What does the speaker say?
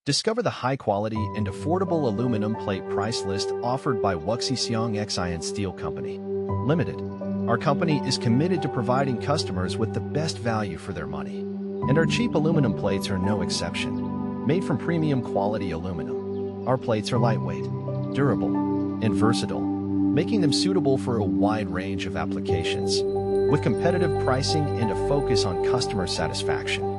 Discover the high-quality and affordable aluminum plate price list offered by Wuxi XiangXin Steel Company, Limited. Our company is committed to providing customers with the best value for their money. And our cheap aluminum plates are no exception. Made from premium quality aluminum, our plates are lightweight, durable, and versatile, making them suitable for a wide range of applications. With competitive pricing and a focus on customer satisfaction,